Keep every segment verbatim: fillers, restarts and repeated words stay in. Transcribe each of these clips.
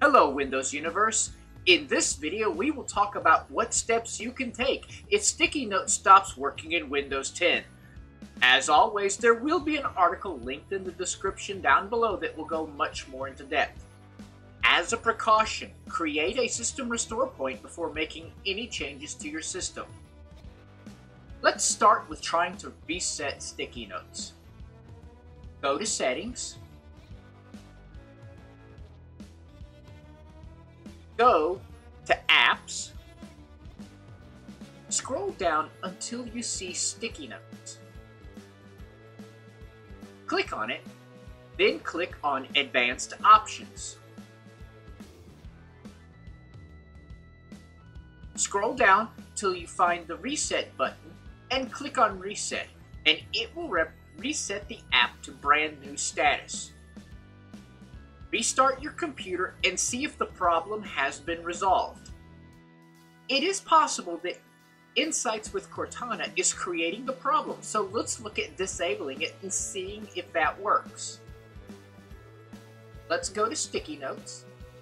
Hello Windows Universe. In this video we will talk about what steps you can take if Sticky Notes stops working in Windows ten. As always, there will be an article linked in the description down below that will go much more into depth. As a precaution, create a system restore point before making any changes to your system. Let's start with trying to reset Sticky Notes. Go to Settings. Go to Apps. Scroll down until you see Sticky Notes. Click on it, then click on Advanced Options. Scroll down till you find the Reset button and click on Reset, and it will re reset the app to brand new status. Restart your computer and see if the problem has been resolved. It is possible that Insights with Cortana is creating the problem, so let's look at disabling it and seeing if that works. Let's go to Sticky Notes.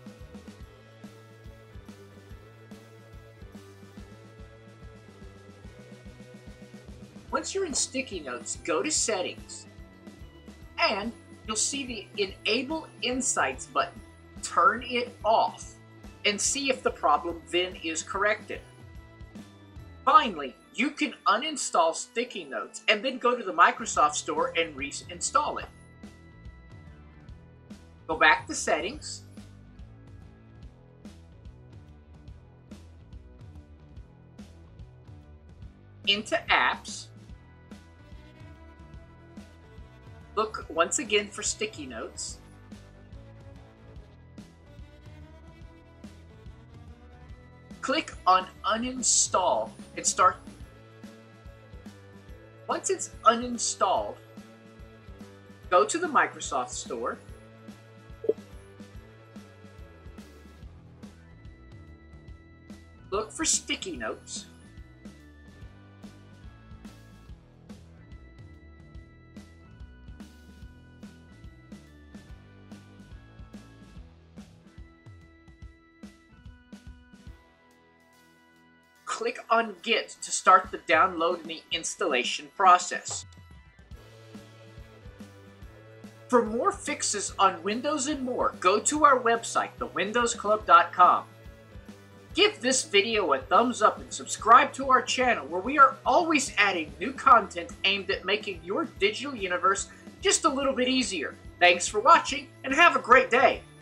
Once you're in Sticky Notes, go to Settings, and you'll see the Enable Insights button. Turn it off and see if the problem then is corrected. Finally, you can uninstall Sticky Notes and then go to the Microsoft Store and reinstall it. Go back to Settings. Into Apps. Look once again for Sticky Notes. Click on Uninstall and start. Once it's uninstalled, go to the Microsoft Store. Look for Sticky Notes. Click on Get to start the download and the installation process. For more fixes on Windows and more, go to our website, the windows club dot com. Give this video a thumbs up and subscribe to our channel, where we are always adding new content aimed at making your digital universe just a little bit easier. Thanks for watching and have a great day.